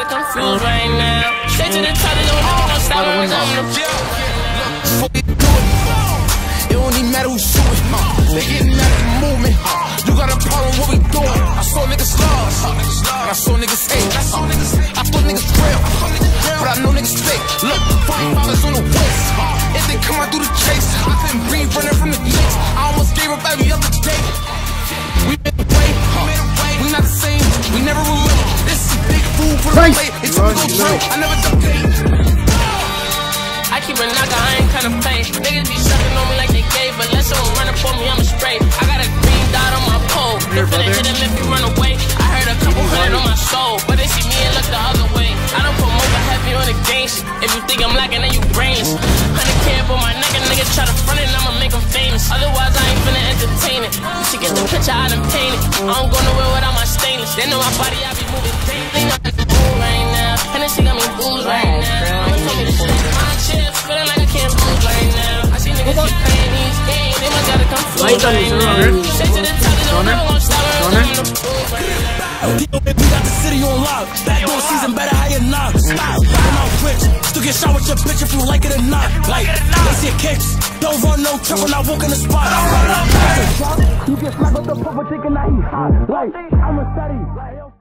gotta confuse right now. Straight to the top, they don't know no stop. It don't even matter who's shooting. They getting mad at the movement. You got a problem, what we doing? I saw niggas lost, and I saw niggas hate. I thought niggas real, but I know niggas fake. Look, $40 on the waist. If they come out through the chase, I couldn't breathe running from the gates. I almost gave up every other day. We made a way, we not the same, we never relate. This is big food for the plate. It's a go drill, I never duck game. I keep a knocker, I ain't kinda play. Niggas be sucking on me like they gay, but let someone run up on me, I'm a straight. I got a green dot on my pole. They finna hit him if you run away. I heard a couple hundred on my soul, but they see me and look the other way. I don't put more heavy on the gang shit. If you think I'm lacking, then you brains. 100K up on my neck, a nigga try to front it, and I'ma make him famous. Otherwise, I ain't finna entertain it. You should get the picture, I done painted. I don't go nowhere without my stainless. They know my body, I be moving daily. Right now, and this shit got me booze right now. Mama told me to shake my chips, feeling like I can't move right now. I see niggas keep playing these games, they must gotta come through right now. Straight to the top, they don't never gon' stop. We got the city on lock. Backdoor season, better how you knock. I'm out rich, still get shot with your bitch if you like it or not. Like, they see kicks, don't run no trip when I walk in the spot. You get slapped with the puffer thinking that he hot. Like, I'm a steady.